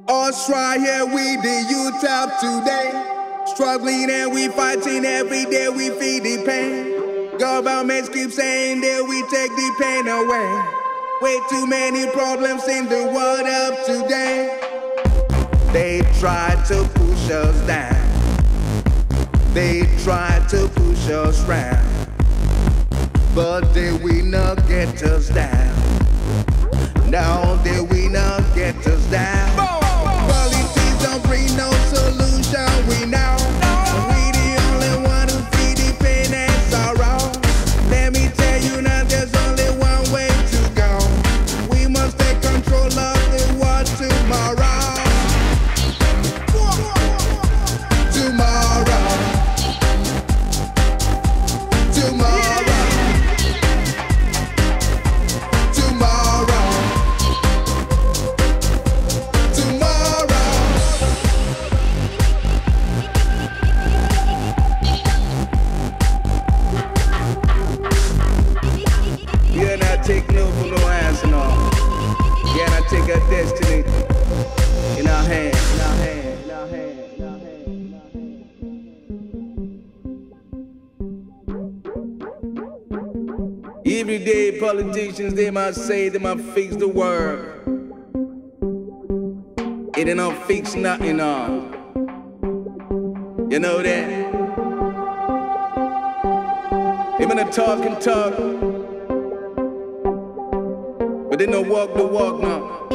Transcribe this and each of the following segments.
Us right here, we the youth of today. Struggling and we fighting every day, we feed the pain. Governments keep saying that we take the pain away. Way too many problems in the world of today. They try to push us down. They try to push us round, but they will not get us down. No, they will not get us down. Politics don't bring no solution, we know. We the only one who feel the pain and sorrow. Let me tell you now, there's only one way to go. We must take control of the world tomorrow. Take no for no answer, no. Yeah, and I take our destiny in our hands, in our hands, in our hands, in our hands. Every day politicians, they must say they must fix the world. It ain't no fix nothing on. You know that? They gonna talk and talk, but they don't walk the walk now.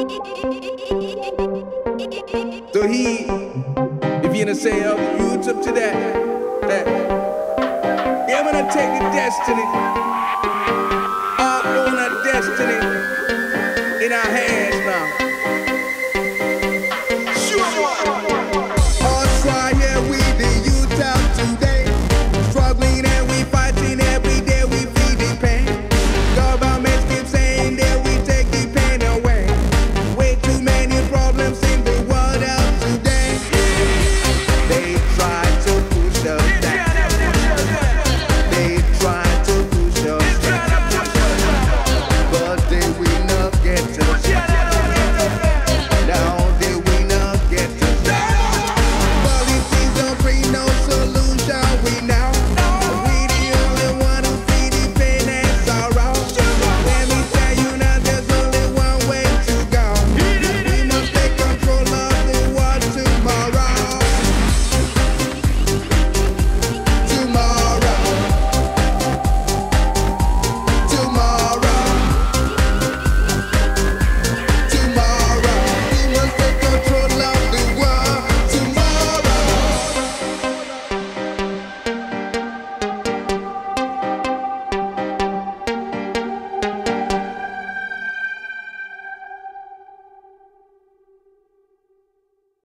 So if you're gonna say, oh, youth up to that, yeah, I'm gonna take the destiny.